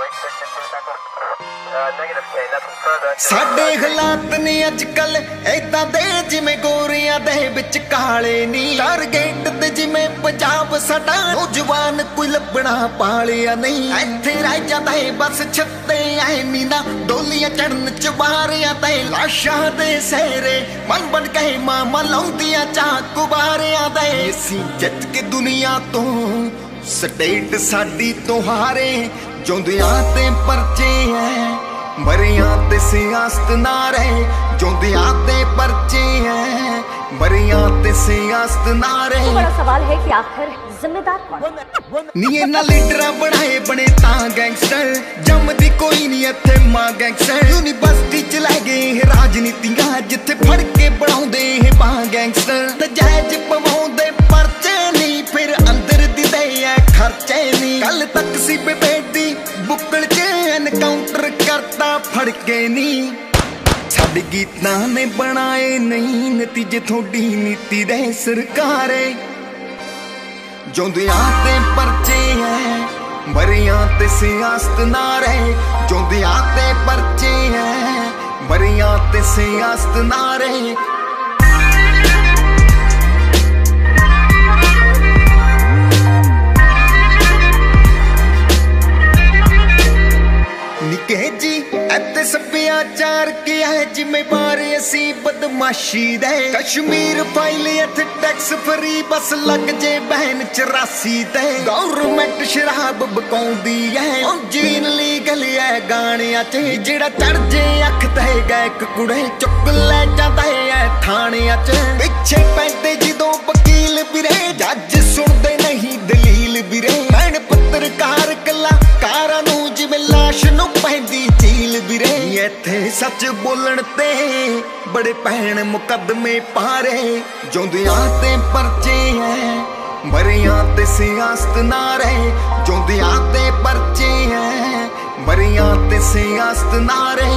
साडे हालात ने अजकल ऐदां दे जिवें गोरियां दे विच काले नी। टारगेट ते जिवें पंजाब साडा नौजवान कोई लभना पालिया नहीं। इत्थे रह जांदा है बस छत्ते ऐ नी ना डोलियां चढ़न चबारियां ते लाशां दे सहरे मन बन के मामा लाउंदियां चाकू बारियां दे। असीं जित के दुनिया तो स्टेट साडी तो हारे जोंदियां ते परचे है मरियां ते सियासत नारे। जोंदियां ते परचे हैं मरियां ते सियासत नारे। तो बड़ा सवाल है कि आखिर जिम्मेदार कौन? नी ना लीडर बनाए बने तां गैंगस्टर जमदी कोई नहीं इत्थे मां गैंगस्टर। यूनिवर्सिटी च लै गए राजनीतियां जिथे फड़ के बनाउंदे हे मां गैंगस्टर। नजायज पवाउंदे परचे नहीं फिर अंदर दी दे खर्चे नहीं। कल तक सी बेबेदी बुक्कल च एनकाउंटर करता फड़ के नी। साडे गीतां ने बनाए नहीं नतीजे थोड़ी नीति दे सरकारे। जोंदियां ते परचे हैं मरियां ते सियासत नारे। जोंदियां ते परचे हैं मरियां ते सियासत नारे। निके जी इत्ते सभ्याचार क्या है जिम्मेवार असी बदमाशी दे। कश्मीर फाइल इत्थे टैक्स फ्री बस लग जे बहन 84 ते। गवर्नमेंट शराब बकाउंदी है जीन लीगल है गाणियां च। जेड़ा चढ़ जे अख ते गैक कुड़े चुक ले जांदा है थाणियां च। पिछे पैंदे जदों वकील बिरे जज सुनदे नहीं दलील बिरे। भैन पत्रकार कलाकारां नूं जिवें लाश नूं पैंदी झील बिरे। इत्थे सच बोलण ते बड़े भैन मुकदमे पारे। जोंदियां ते परचे हैं मरियां ते सियासत नारे। जोंदियां ते परचे हैं मरियां ते सियासत नारे।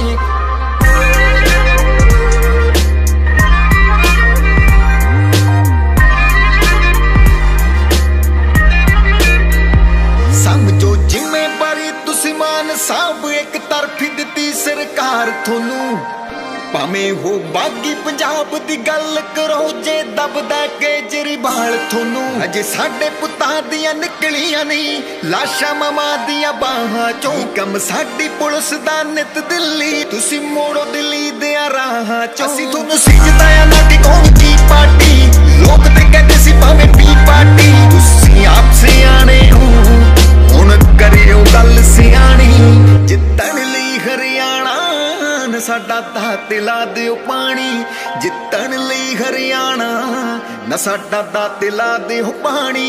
समझो जिम्मेवारी तुसी मान साहब एक तरफी दिती सरकार थोनू। भावें हो बागी पंजाब दी गल करो जे दबदा केजरीवाल थोनू। अजे साडे पुत्तां दियां निकलियां नहीं लाशां मामा दियां बाहां चों। कम साडी पुलिस दा नित दिल्ली तुसी मोड़ो दिल्ली दियां राहां चों। असीं थोनू सिजदा आ ना कि कौन की पार्टी लोग ते कहदे सी भावें पी पार्टी। तुसी आप सियाणे हो हुण करियो गल सियाणी। जितण लई हरियाणा न साडा दाते ला दिओ पानी। जितण लई हरियाणा न साडा दाते ला दिओ पानी।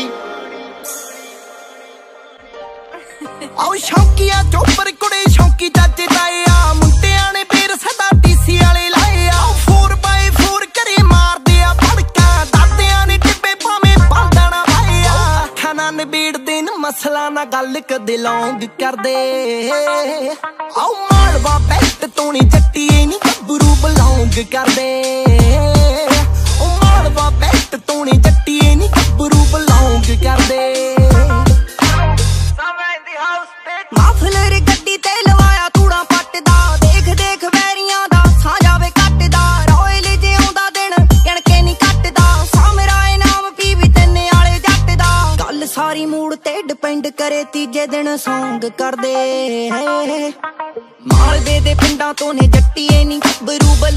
आओ शौकिया चोपर कुड़े शौकी चाचे ताए आ। मुंडियां ने बेर सदा टीसी वाले लाए आ। 4x4 करे मार दिया फड़का दादियां ने टिब्बे भावें बांधना पाए आ। खाना नबेड़ देन मसला ना गल कदे लौंग कर दे। आओ मालवा बैट तोनी जट्टी नी गबरू बलौंग कर दे। ओ मालवा बैट तोनी जट्टी नी गबरू बलौंग कर दे। माफलर गड्डी ते लवाया तूड़ा पटदा। देख देख वैरियां दा सा जावे कटदा। रॉयल जे आउंदा दिन कणके नी कटदा। सामराए नाम पीवी तन्ने आले जट दा। गल सारी मूड ते डिपेंड करे तीजे दिन सौंग कर दे। मालवे दे पिंडां तो ने जट्टी नी गबरू